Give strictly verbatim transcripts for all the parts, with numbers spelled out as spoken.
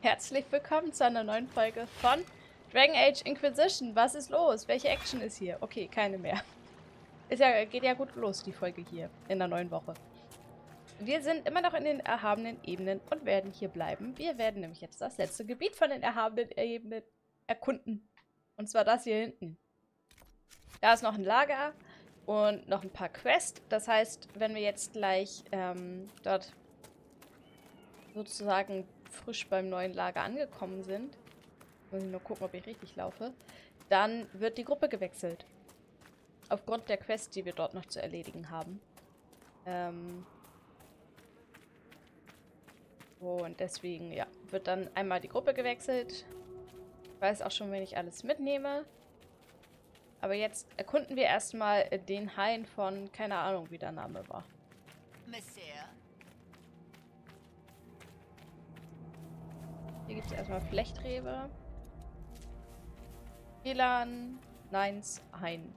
Herzlich willkommen zu einer neuen Folge von Dragon Age Inquisition. Was ist los? Welche Action ist hier? Okay, keine mehr. Ist ja, geht ja gut los, die Folge hier in der neuen Woche. Wir sind immer noch in den erhabenen Ebenen und werden hier bleiben. Wir werden nämlich jetzt das letzte Gebiet von den erhabenen Ebenen erkunden. Und zwar das hier hinten. Da ist noch ein Lager und noch ein paar Quests. Das heißt, wenn wir jetzt gleich ähm, dort sozusagen frisch beim neuen Lager angekommen sind, muss ich nur gucken, ob ich richtig laufe, dann wird die Gruppe gewechselt. Aufgrund der Quests, die wir dort noch zu erledigen haben. Ähm und deswegen, ja, wird dann einmal die Gruppe gewechselt. Ich weiß auch schon, wenn ich alles mitnehme. Aber jetzt erkunden wir erstmal den Hain von, keine Ahnung, wie der Name war. Monsieur. Hier gibt es erstmal Flechtrebe. Elan, Neins, Hain.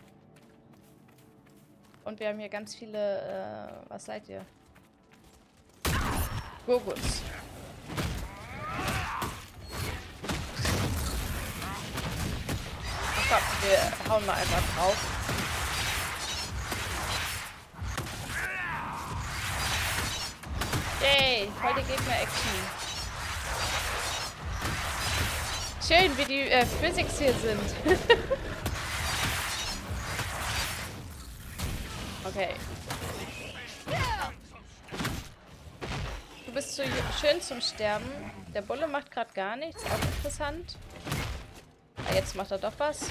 Und wir haben hier ganz viele, äh, was seid ihr? Gurguts. Ach komm, wir hauen mal einfach drauf. Yay, voll die Gegner-Action. Schön, wie die äh, Physics hier sind. Okay. Du bist zu schön zum Sterben. Der Bulle macht gerade gar nichts. Auch interessant. Ah, jetzt macht er doch was.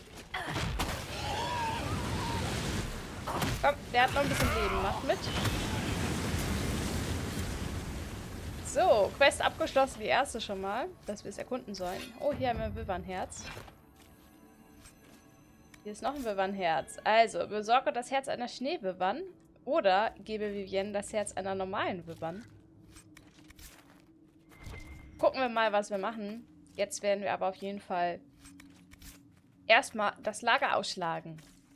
Komm, der hat noch ein bisschen Leben. Macht mit. So, Quest abgeschlossen. Die erste schon mal. Dass wir es erkunden sollen. Oh, hier haben wir ein Wyvern-Herz. Hier ist noch ein Wyvern-Herz. Also, besorge das Herz einer Schneewyvern oder gebe Vivienne das Herz einer normalen Wyvern. Gucken wir mal, was wir machen. Jetzt werden wir aber auf jeden Fall erstmal das Lager ausschlagen.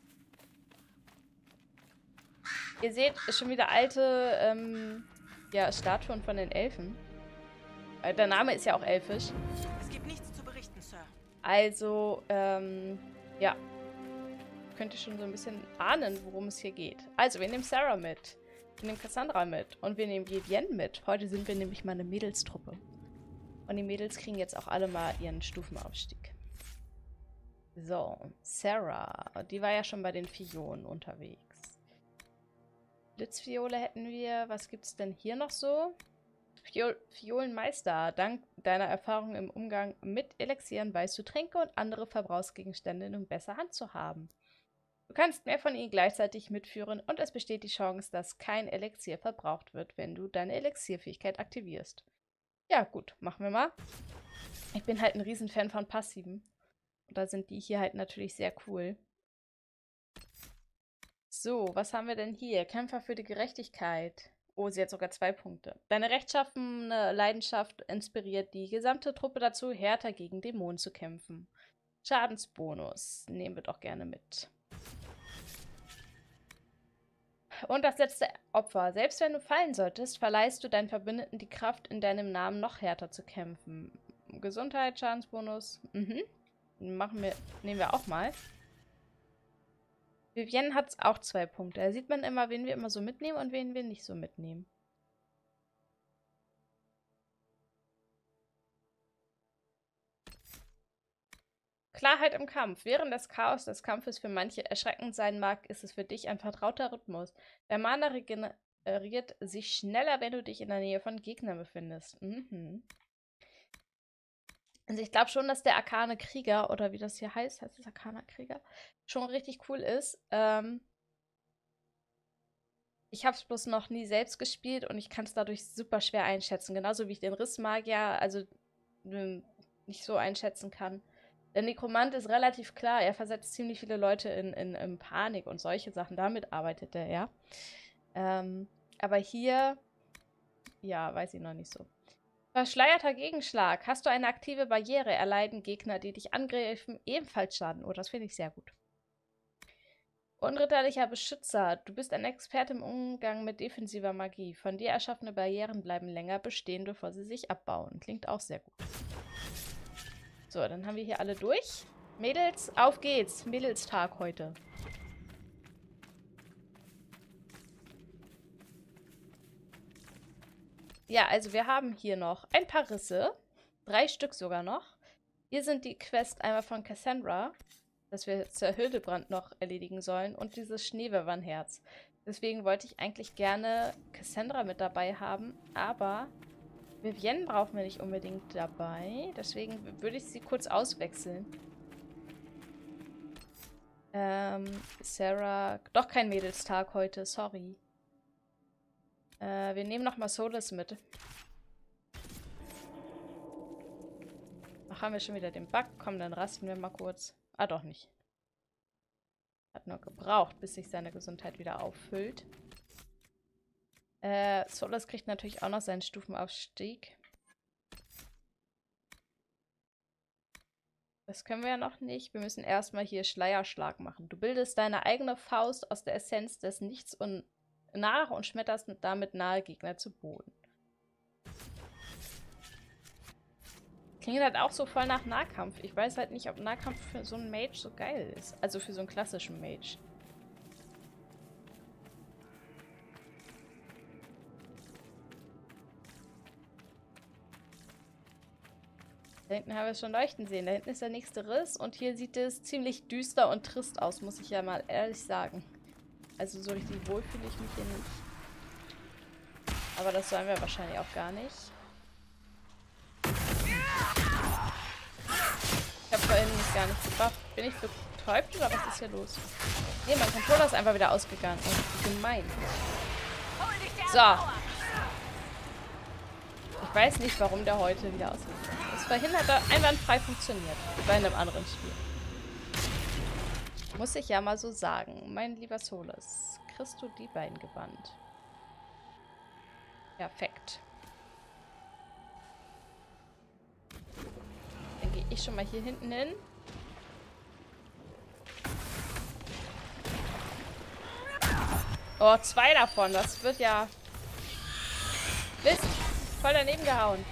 Ihr seht, ist schon wieder alte ähm, ja, Statuen von den Elfen. Äh, der Name ist ja auch elfisch. Es gibt nichts zu berichten, Sir. Also, ähm, ja. Könnt ihr schon so ein bisschen ahnen, worum es hier geht. Also, wir nehmen Sarah mit. Wir nehmen Cassandra mit. Und wir nehmen Vivienne mit. Heute sind wir nämlich mal eine Mädelstruppe. Und die Mädels kriegen jetzt auch alle mal ihren Stufenaufstieg. So, Sarah. Die war ja schon bei den Fiolen unterwegs. Blitzfiole hätten wir. Was gibt's denn hier noch so? Fiol Fiolenmeister. Dank deiner Erfahrung im Umgang mit Elixieren weißt du Tränke und andere Verbrauchsgegenstände nun besser Hand zu haben. Du kannst mehr von ihnen gleichzeitig mitführen und es besteht die Chance, dass kein Elixier verbraucht wird, wenn du deine Elixierfähigkeit aktivierst. Ja, gut, machen wir mal. Ich bin halt ein Riesenfan von Passiven. Und da sind die hier halt natürlich sehr cool. So, was haben wir denn hier? Kämpfer für die Gerechtigkeit. Oh, sie hat sogar zwei Punkte. Deine rechtschaffene Leidenschaft inspiriert die gesamte Truppe dazu, härter gegen Dämonen zu kämpfen. Schadensbonus. Nehmen wir doch gerne mit. Und das letzte Opfer. Selbst wenn du fallen solltest, verleihst du deinen Verbündeten die Kraft, in deinem Namen noch härter zu kämpfen. Gesundheit, Schadensbonus. Mhm. Machen wir, nehmen wir auch mal. Vivienne hat auch zwei Punkte. Da sieht man immer, wen wir immer so mitnehmen und wen wir nicht so mitnehmen. Klarheit im Kampf. Während des Chaos des Kampfes für manche erschreckend sein mag, ist es für dich ein vertrauter Rhythmus. Der Mana regeneriert sich schneller, wenn du dich in der Nähe von Gegnern befindest. Mhm. Also ich glaube schon, dass der Arkane Krieger, oder wie das hier heißt, heißt es Arkaner Krieger, schon richtig cool ist. Ähm ich habe es bloß noch nie selbst gespielt und ich kann es dadurch super schwer einschätzen. Genauso wie ich den Rissmagier, also nicht so einschätzen kann. Der Nekromant ist relativ klar, er versetzt ziemlich viele Leute in, in, in Panik und solche Sachen. Damit arbeitet er, ja. Ähm, aber hier, ja, weiß ich noch nicht so. Verschleierter Gegenschlag. Hast du eine aktive Barriere, erleiden Gegner, die dich angreifen, ebenfalls Schaden. Oh, das finde ich sehr gut. Unritterlicher Beschützer, du bist ein Experte im Umgang mit defensiver Magie. Von dir erschaffene Barrieren bleiben länger bestehen, bevor sie sich abbauen. Klingt auch sehr gut. So, dann haben wir hier alle durch. Mädels, auf geht's. Mädelstag heute. Ja, also wir haben hier noch ein paar Risse. Drei Stück sogar noch. Hier sind die Quest einmal von Cassandra, dass wir zur Hildebrand noch erledigen sollen, und dieses Schneewäldernherz. Deswegen wollte ich eigentlich gerne Cassandra mit dabei haben, aber Vivienne brauchen wir nicht unbedingt dabei. Deswegen würde ich sie kurz auswechseln. Ähm, Sarah, doch kein Mädelstag heute, sorry. Äh, wir nehmen nochmal Solas mit. Ach, haben wir schon wieder den Bug? Komm, dann rasten wir mal kurz. Ah, doch nicht. Hat nur gebraucht, bis sich seine Gesundheit wieder auffüllt. Äh, Solas kriegt natürlich auch noch seinen Stufenaufstieg. Das können wir ja noch nicht. Wir müssen erstmal hier Schleierschlag machen. Du bildest deine eigene Faust aus der Essenz des Nichts und nach und schmetterst damit nahe Gegner zu Boden. Klingt halt auch so voll nach Nahkampf. Ich weiß halt nicht, ob Nahkampf für so einen Mage so geil ist. Also für so einen klassischen Mage. Da hinten haben wir es schon leuchten sehen. Da hinten ist der nächste Riss und hier sieht es ziemlich düster und trist aus, muss ich ja mal ehrlich sagen. Also so richtig wohl fühle ich mich hier nicht. Aber das sollen wir wahrscheinlich auch gar nicht. Ich habe vorhin mich gar nicht gebufft. Bin ich betäubt oder was ist hier los? Nee, mein Controller ist einfach wieder ausgegangen. Oh, wie gemein. So. Ich weiß nicht, warum der heute wieder ausgegangen ist. Das verhindert hat einwandfrei funktioniert. Bei einem anderen Spiel. Muss ich ja mal so sagen. Mein lieber Solas, kriegst du die beiden gebannt? Perfekt. Dann gehe ich schon mal hier hinten hin. Oh, zwei davon. Das wird ja... Mist. Voll daneben gehauen.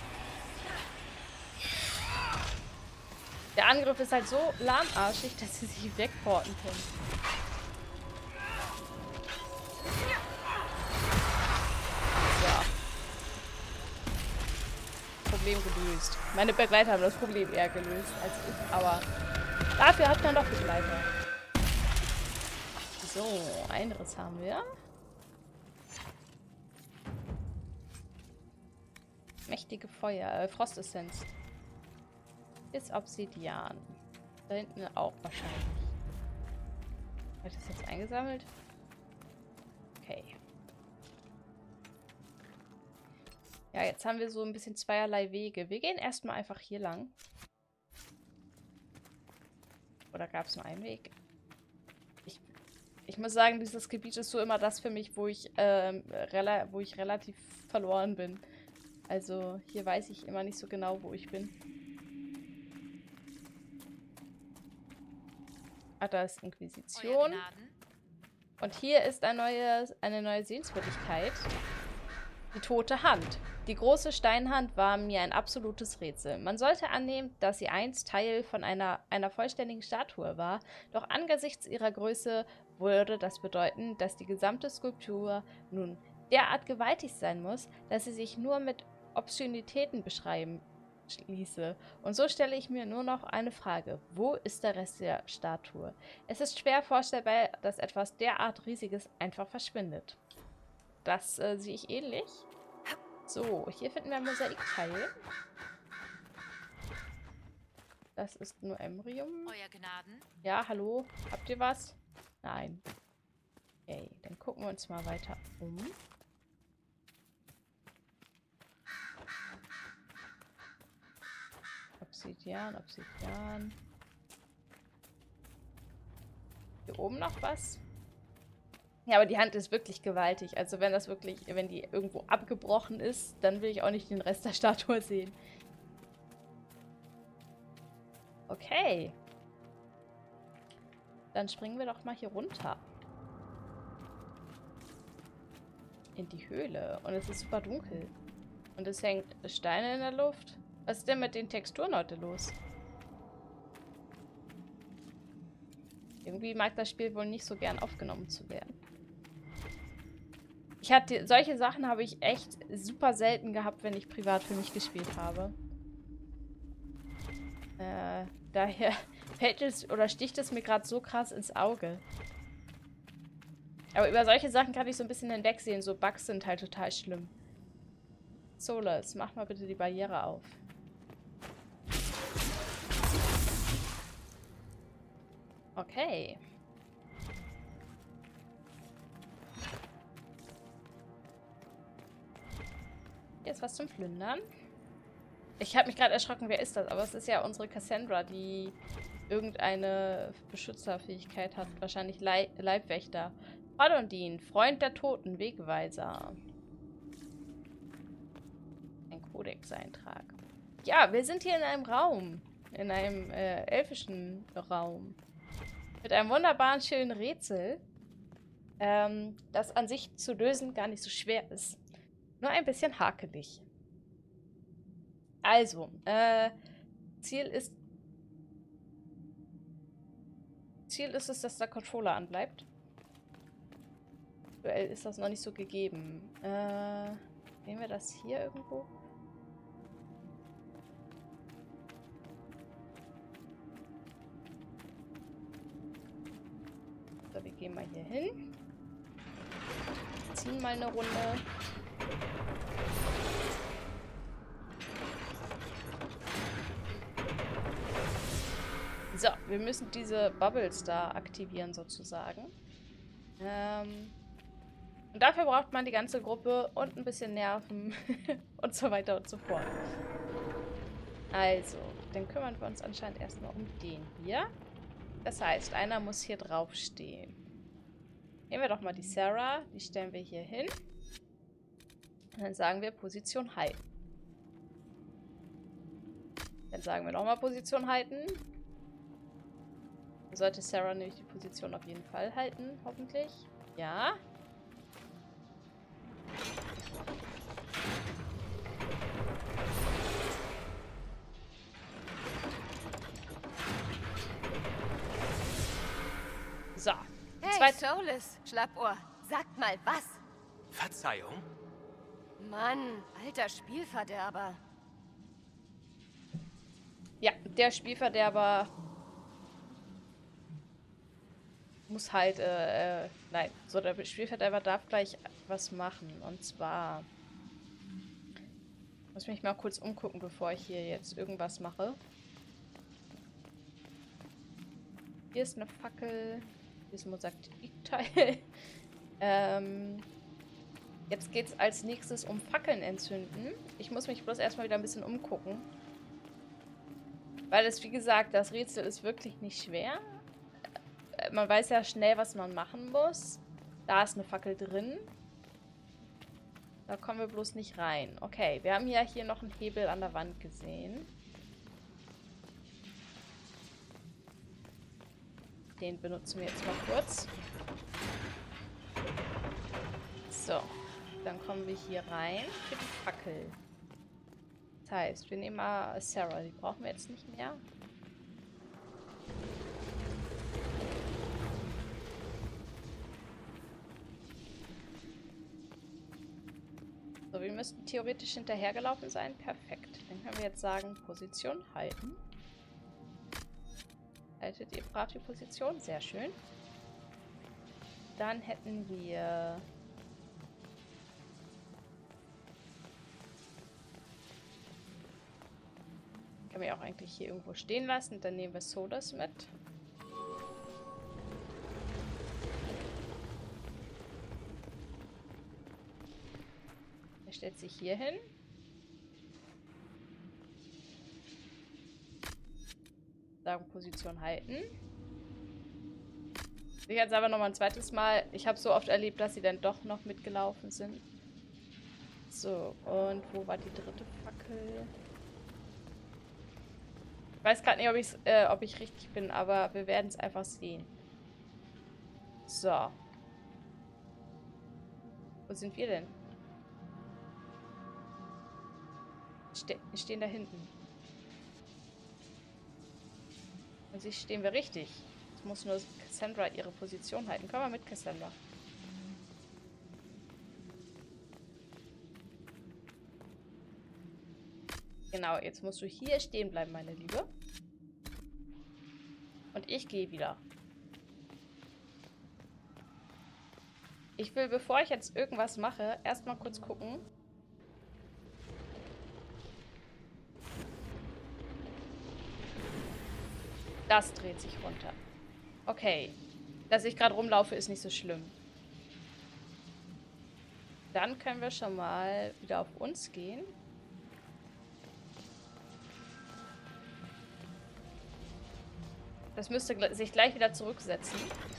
Der Angriff ist halt so lahmarschig, dass sie sich wegporten können. Ja. Problem gelöst. Meine Begleiter haben das Problem eher gelöst als ich, aber dafür hat man doch Begleiter. So, einen Riss haben wir. Mächtige Feuer, äh, Frostessenz. Ist Obsidian. Da hinten auch wahrscheinlich. Habe ich das jetzt eingesammelt? Okay. Ja, jetzt haben wir so ein bisschen zweierlei Wege. Wir gehen erstmal einfach hier lang. Oder gab es nur einen Weg? Ich, ich muss sagen, dieses Gebiet ist so immer das für mich, wo ich, ähm, rela wo ich relativ verloren bin. Also hier weiß ich immer nicht so genau, wo ich bin. Ah, da ist Inquisition. Und hier ist ein neues, eine neue Sehenswürdigkeit. Die tote Hand. Die große Steinhand war mir ein absolutes Rätsel. Man sollte annehmen, dass sie einst Teil von einer, einer vollständigen Statue war. Doch angesichts ihrer Größe würde das bedeuten, dass die gesamte Skulptur nun derart gewaltig sein muss, dass sie sich nur mit Obszönitäten beschreiben ließe. Und so stelle ich mir nur noch eine Frage. Wo ist der Rest der Statue? Es ist schwer vorstellbar, dass etwas derart Riesiges einfach verschwindet. Das äh, sehe ich ähnlich. So, hier finden wir ein Mosaikteil. Das ist nur Embrium. Euer Gnaden. Ja, hallo. Habt ihr was? Nein. Okay, dann gucken wir uns mal weiter um. Obsidian, Obsidian. Hier oben noch was? Ja, aber die Hand ist wirklich gewaltig. Also wenn das wirklich, wenn die irgendwo abgebrochen ist, dann will ich auch nicht den Rest der Statue sehen. Okay. Dann springen wir doch mal hier runter. In die Höhle. Und es ist super dunkel. Und es hängt Steine in der Luft. Was ist denn mit den Texturen heute los? Irgendwie mag das Spiel wohl nicht so gern aufgenommen zu werden. Ich hatte, solche Sachen habe ich echt super selten gehabt, wenn ich privat für mich gespielt habe. Äh, daher fällt es oder sticht es mir gerade so krass ins Auge. Aber über solche Sachen kann ich so ein bisschen hinwegsehen. So Bugs sind halt total schlimm. Solas, mach mal bitte die Barriere auf. Okay. Jetzt was zum Plündern. Ich habe mich gerade erschrocken, wer ist das? Aber es ist ja unsere Cassandra, die irgendeine Beschützerfähigkeit hat. Wahrscheinlich Leib Leibwächter. Odondin, Freund der Toten, Wegweiser. Ein Kodex-Eintrag. Ja, wir sind hier in einem Raum. In einem äh, elfischen Raum. Mit einem wunderbaren, schönen Rätsel. Ähm, das an sich zu lösen gar nicht so schwer ist. Nur ein bisschen hakelig. Also, äh, Ziel ist... Ziel ist es, dass der Controller anbleibt. Aktuell ist das noch nicht so gegeben. Äh, nehmen wir das hier irgendwo? So, wir gehen mal hier hin. Ziehen mal eine Runde. So, wir müssen diese Bubbles da aktivieren sozusagen. Ähm, und dafür braucht man die ganze Gruppe und ein bisschen Nerven und so weiter und so fort. Also, dann kümmern wir uns anscheinend erstmal um den hier. Das heißt, einer muss hier drauf stehen. Nehmen wir doch mal die Sarah. Die stellen wir hier hin. Und dann sagen wir Position halten. Dann sagen wir nochmal Position halten. Dann sollte Sarah nämlich die Position auf jeden Fall halten, hoffentlich. Ja. So. Hey, Solas, Schlappohr, sagt mal was. Verzeihung? Mann, alter Spielverderber. Ja, der Spielverderber muss halt, äh, äh, nein, so der Spielverderber darf gleich was machen. Und zwar muss ich mich mal kurz umgucken, bevor ich hier jetzt irgendwas mache. Hier ist eine Fackel. Hier ist ein Mosaikteil. ähm, jetzt geht es als nächstes um Fackeln entzünden. Ich muss mich bloß erstmal wieder ein bisschen umgucken. Weil es, wie gesagt, das Rätsel ist wirklich nicht schwer. Man weiß ja schnell, was man machen muss. Da ist eine Fackel drin. Da kommen wir bloß nicht rein. Okay, wir haben ja hier noch einen Hebel an der Wand gesehen. Den benutzen wir jetzt mal kurz. So, dann kommen wir hier rein für die Fackel. Das heißt, wir nehmen mal Sarah. Die brauchen wir jetzt nicht mehr. So, wir müssten theoretisch hinterhergelaufen sein. Perfekt. Dann können wir jetzt sagen, Position halten. Haltet ihr brav die Position? Sehr schön. Dann hätten wir... Kann man ja auch eigentlich hier irgendwo stehen lassen. Dann nehmen wir Solas mit. Er stellt sich hier hin. Sagen, Position halten. Ich jetzt aber noch mal ein zweites Mal. Ich habe so oft erlebt, dass sie dann doch noch mitgelaufen sind. So, und wo war die dritte Fackel? Ich weiß gerade nicht, ob, äh, ob ich richtig bin, aber wir werden es einfach sehen. So. Wo sind wir denn? Ste wir stehen da hinten. Und sich stehen wir richtig. Jetzt muss nur Cassandra ihre Position halten. Komm mal mit, Cassandra. Genau, jetzt musst du hier stehen bleiben, meine Liebe. Und ich gehe wieder. Ich will, bevor ich jetzt irgendwas mache, erstmal kurz gucken. Das dreht sich runter. Okay. Dass ich gerade rumlaufe, ist nicht so schlimm. Dann können wir schon mal wieder auf uns gehen. Das müsste sich gleich wieder zurücksetzen.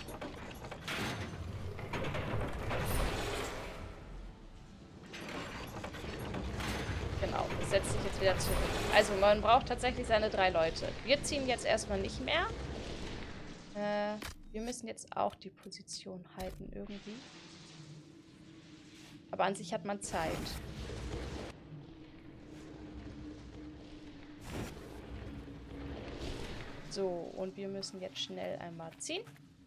Genau, das setzt sich jetzt wieder zurück. Also man braucht tatsächlich seine drei Leute. Wir ziehen jetzt erstmal nicht mehr. Äh, wir müssen jetzt auch die Position halten irgendwie. Aber an sich hat man Zeit. So, und wir müssen jetzt schnell einmal ziehen.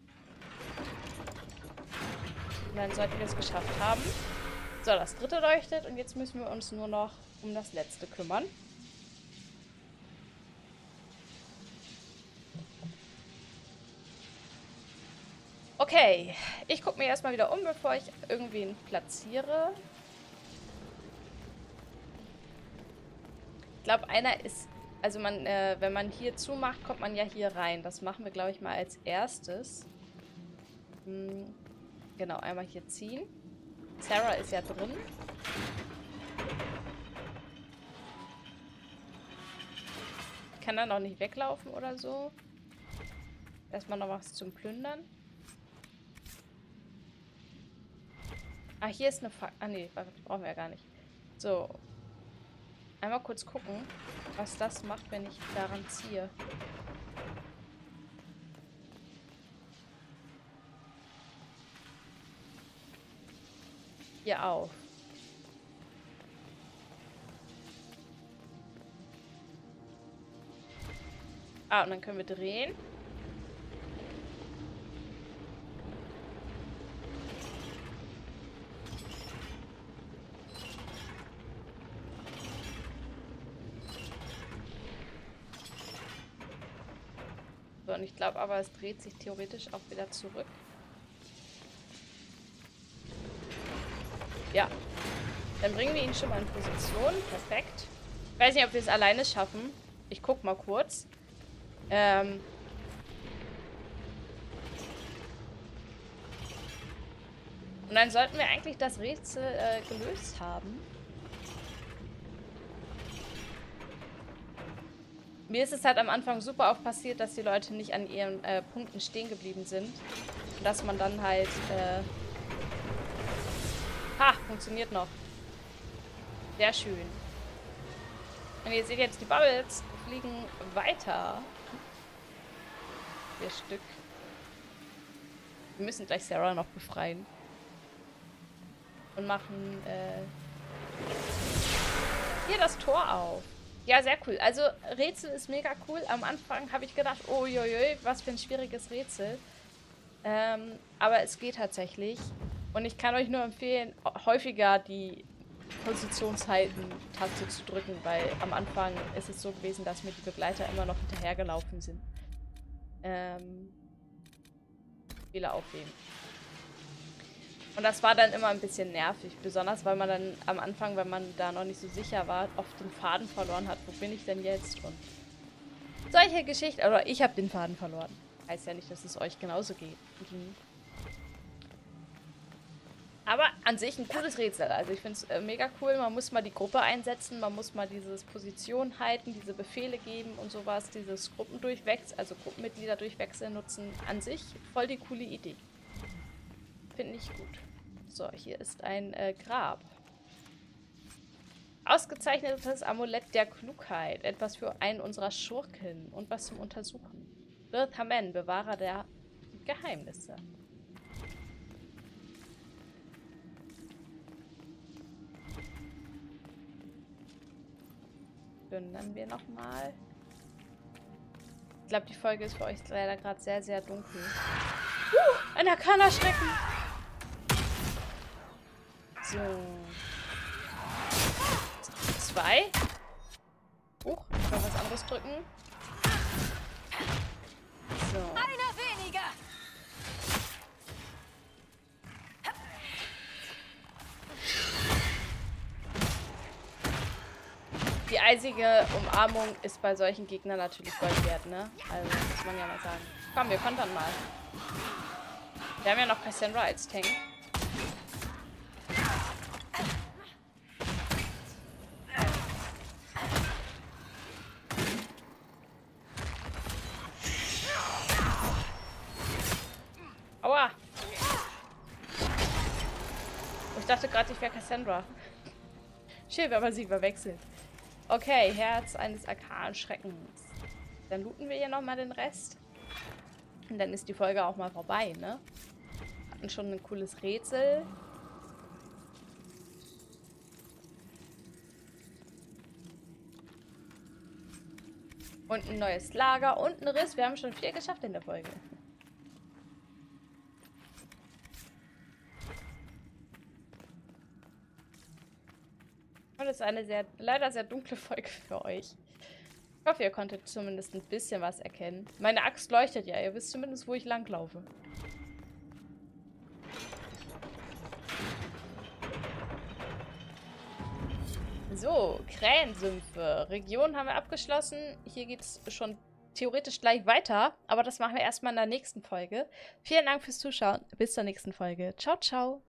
Und dann sollten wir es geschafft haben. So, das dritte leuchtet und jetzt müssen wir uns nur noch um das letzte kümmern. Okay, ich gucke mir erstmal wieder um, bevor ich irgendwen platziere. Ich glaube, einer ist... Also man, äh, wenn man hier zumacht, kommt man ja hier rein. Das machen wir, glaube ich, mal als erstes. Hm, genau, einmal hier ziehen. Sarah ist ja drin. Ich kann dann auch nicht weglaufen oder so. Erstmal noch was zum Plündern. Ah, hier ist eine Fa... Ah, nee, brauchen wir ja gar nicht. So. Einmal kurz gucken, was das macht, wenn ich daran ziehe. Hier auf. Ah, und dann können wir drehen. So, und ich glaube aber, es dreht sich theoretisch auch wieder zurück. Ja. Dann bringen wir ihn schon mal in Position. Perfekt. Ich weiß nicht, ob wir es alleine schaffen. Ich guck mal kurz. Ähm. Und dann sollten wir eigentlich das Rätsel äh, gelöst haben. Mir ist es halt am Anfang super oft passiert, dass die Leute nicht an ihren äh, Punkten stehen geblieben sind. Und dass man dann halt... Äh ha, funktioniert noch. Sehr schön. Und ihr seht jetzt, die Bubbles fliegen weiter. Vier Stück. Wir müssen gleich Sarah noch befreien. Und machen äh hier das Tor auf. Ja, sehr cool. Also, Rätsel ist mega cool. Am Anfang habe ich gedacht, oh, joi, was für ein schwieriges Rätsel. Ähm, aber es geht tatsächlich. Und ich kann euch nur empfehlen, häufiger die Positionshalten-Taste zu drücken, weil am Anfang ist es so gewesen, dass mir die Begleiter immer noch hinterhergelaufen sind. Ähm, Fehler aufheben. Und das war dann immer ein bisschen nervig, besonders weil man dann am Anfang, wenn man da noch nicht so sicher war, oft den Faden verloren hat. Wo bin ich denn jetzt? Und solche Geschichten, oder ich habe den Faden verloren. Heißt ja nicht, dass es euch genauso geht. Mhm. Aber an sich ein cooles Rätsel. Also ich finde es äh, mega cool. Man muss mal die Gruppe einsetzen, man muss mal dieses Position halten, diese Befehle geben und sowas, dieses Gruppendurchwechseln, also Gruppenmitglieder durchwechseln nutzen. An sich voll die coole Idee. Finde ich gut. So, hier ist ein äh, Grab. Ausgezeichnetes Amulett der Klugheit. Etwas für einen unserer Schurken und was zum Untersuchen. Birthamen, Bewahrer der Geheimnisse. gönnen wir nochmal. Ich glaube, die Folge ist für euch leider gerade sehr, sehr dunkel. Uh, ein Arcana-Schrecken. So. Zwei. Huch, ich kann was anderes drücken. So. Einer weniger! Die eisige Umarmung ist bei solchen Gegnern natürlich Gold wert, ne? Also, muss man ja mal sagen. Komm, wir kontern mal. Wir haben ja noch Cassandra als Tank. Aua! Ich dachte gerade, ich wäre Cassandra. Schön, aber sie verwechselt. Okay, Herz eines Arkan-Schreckens. Dann looten wir hier nochmal den Rest. Und dann ist die Folge auch mal vorbei, ne? Hatten schon ein cooles Rätsel. Und ein neues Lager und ein Riss. Wir haben schon viel geschafft in der Folge. Und es ist eine sehr, leider sehr dunkle Folge für euch. Ich hoffe, ihr konntet zumindest ein bisschen was erkennen. Meine Axt leuchtet ja. Ihr wisst zumindest, wo ich langlaufe. So, Krähensümpfe. Region haben wir abgeschlossen. Hier geht es schon theoretisch gleich weiter. Aber das machen wir erstmal in der nächsten Folge. Vielen Dank fürs Zuschauen. Bis zur nächsten Folge. Ciao, ciao.